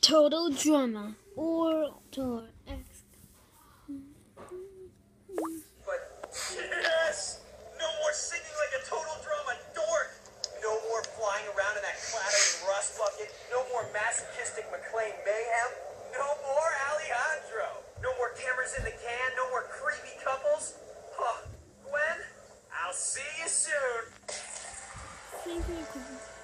total drama or But yes! No more singing like a total drama dork! No more flying around in that clattering rust bucket. No more masochistic McLean mayhem. No more Alejandro. No more cameras in the can. No more creepy couples. Huh. Gwen, I'll see you soon.